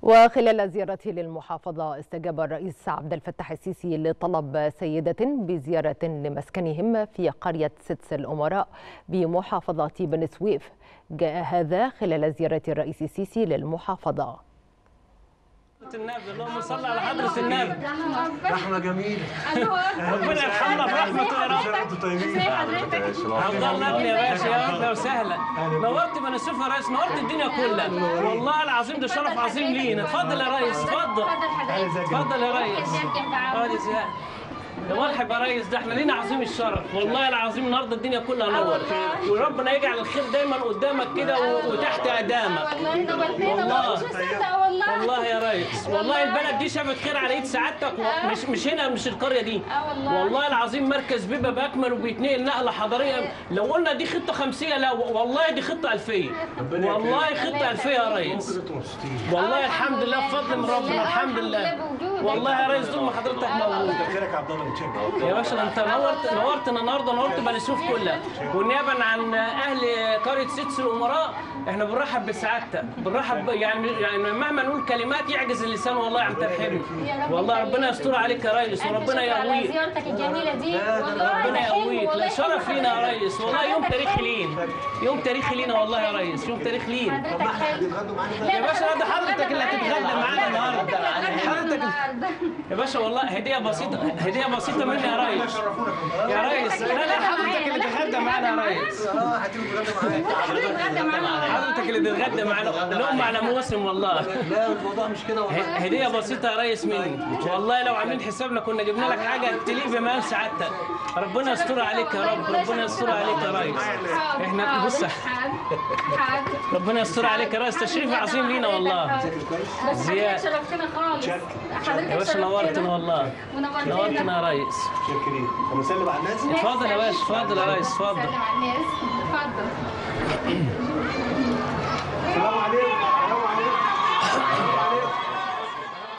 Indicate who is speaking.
Speaker 1: وخلال زيارته للمحافظة استجاب الرئيس عبد الفتاح السيسي لطلب سيدة بزيارة لمسكنهم في قرية سدس الأمراء بمحافظة بني سويف. جاء هذا خلال زيارة الرئيس السيسي للمحافظة.
Speaker 2: النبي اللهم صل على حضرة النبي.
Speaker 3: رحمة جميلة.
Speaker 2: ربنا يرحمنا برحمته يا رب.
Speaker 3: انتوا طيبين.
Speaker 2: عبد الله ابني يا باشا، يا اهلا وسهلا. نورت بني سويف يا ريس، نورت الدنيا كلها. والله العظيم ده شرف عظيم لينا. اتفضل يا ريس، اتفضل. اتفضل يا ريس. يا مرحب يا ريس، ده احنا لينا عظيم الشرف، والله العظيم النهارده الدنيا كلها نورت، وربنا يجعل الخير دايما قدامك كده وتحت اقدامك. والله يا ريس، والله البلد دي شافت خير على ايد سعادتك، مش هنا، مش القريه دي. والله العظيم مركز بيبقى باكمل وبيتنقل نقله حضاريه. لو قلنا دي خطه خمسيه، لا والله دي خطه الفيه، والله خطه الفيه يا ريس. والله الحمد لله بفضل من ربنا، الحمد لله. والله يا ريس طول ما حضرتك موجود. يا باشا انت نورتنا النهارده، نورت بني سويف كلها، والنيابه عن اهل قريه سدس الامراء احنا بنرحب بسعادتك، بنرحب يعني مهما نقول كلمات يعجز اللسان. والله يا عم ترحمني، والله ربنا يستر عليك يا ريس، وربنا يقويك.
Speaker 4: زيارتك الجميله دي
Speaker 2: ربنا يقويك، لا شرف لينا يا ريس، والله يوم تاريخي لينا، يوم تاريخي لينا والله يا ريس، يوم تاريخي لينا. يا باشا ده حضرتك اللي هتتغدى معانا النهارده، حضرتك يا باشا والله هديه بسيطه، هديه بسيطه مني يا ريس. يا ريس لا حضرتك اللي تتغدى معانا يا ريس. حضرتك اللي تتغدى معانا، نقوم على موسم والله.
Speaker 3: لا الموضوع مش كده والله.
Speaker 2: هديه بسيطه يا ريس مني، والله لو عاملين حسابنا كنا جبنا لك حاجه تليق بمقام سعادتك. ربنا يستر عليك يا رب، ربنا يستر عليك يا ريس. احنا بص ربنا يستر عليك يا ريس، تشريف عظيم لينا والله.
Speaker 4: زياد شرفتنا خالص
Speaker 2: يا باشا، نورتنا والله، نورتنا يا ريس.
Speaker 3: شاكرين. ونسلم على الناس.
Speaker 2: اتفضل يا باشا، اتفضل يا ريس، اتفضل.
Speaker 4: سلم على الناس، اتفضل.